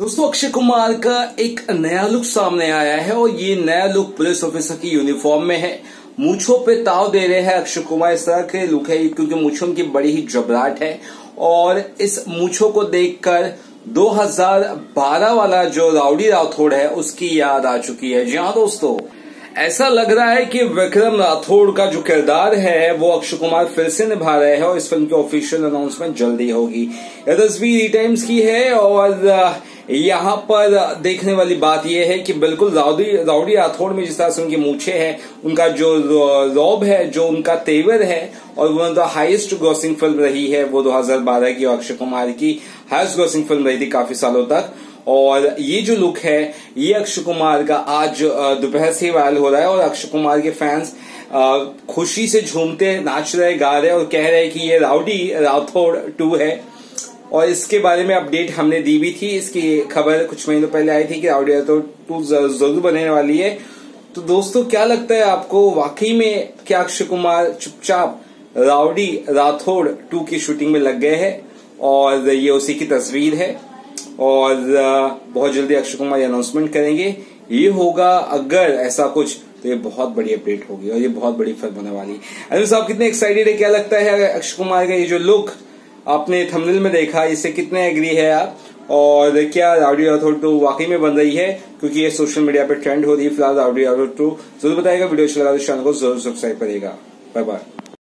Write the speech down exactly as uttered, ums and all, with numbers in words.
दोस्तों, अक्षय कुमार का एक नया लुक सामने आया है और ये नया लुक पुलिस ऑफिसर की यूनिफॉर्म में है। मूंछों पे ताव दे रहे हैं अक्षय कुमार। इस तरह के लुक है क्योंकि मूंछों की बड़ी ही जबराट है और इस मूंछों को देखकर दो हज़ार बारह वाला जो राउडी राठौड़ है उसकी याद आ चुकी है। जी हाँ दोस्तों, ऐसा लग रहा है कि विक्रम राठौड़ का जो किरदार है वो अक्षय कुमार फिर से निभा रहे हैं और इस फिल्म की ऑफिशियल अनाउंसमेंट जल्दी होगी। यह तस्वीर ई टाइम्स की है और यहाँ पर देखने वाली बात यह है कि बिल्कुल राउडी राउडी राठौड़ में जिस तरह से उनकी मूछे हैं, उनका जो रौब है, जो उनका तेवर है और one of the highest grossing film रही है वो दो हज़ार बारह की अक्षय कुमार की हाईएस्ट ग्रॉसिंग फिल्म रही थी काफी सालों तक। और ये जो लुक है ये अक्षय कुमार का आज दोपहर से वायरल हो रहा है और अक्षय कुमार के फैंस खुशी से झूमते, नाच रहे, गा रहे और कह रहे हैं कि ये राउडी राठौड़ टू है। और इसके बारे में अपडेट हमने दी भी थी। इसकी खबर कुछ महीनों पहले आई थी कि राउडी राठौड़ टू जरूर बनने वाली है। तो दोस्तों, क्या लगता है आपको, वाकई में क्या अक्षय कुमार चुपचाप राउडी राठौड़ टू की शूटिंग में लग गए हैं और ये उसी की तस्वीर है और बहुत जल्दी अक्षय कुमार ये अनाउंसमेंट करेंगे? ये होगा अगर ऐसा कुछ तो ये बहुत बड़ी अपडेट होगी और ये बहुत बड़ी फिल्म होने वाली है। अनिल साहब कितने एक्साइटेड है? क्या लगता है अक्षय कुमार का ये जो लुक आपने थंबनेल में देखा, इससे कितने एग्री है आप? और क्या राउडी राठौड़ टू वाकई में बन रही है? क्योंकि ये सोशल मीडिया पे ट्रेंड हो रही है फिलहाल राउडी राठौड़ टू। जरूर बताएगा। वीडियो अच्छा लगा तो चैनल को जरूर सब्सक्राइब करिएगा। Bye bye.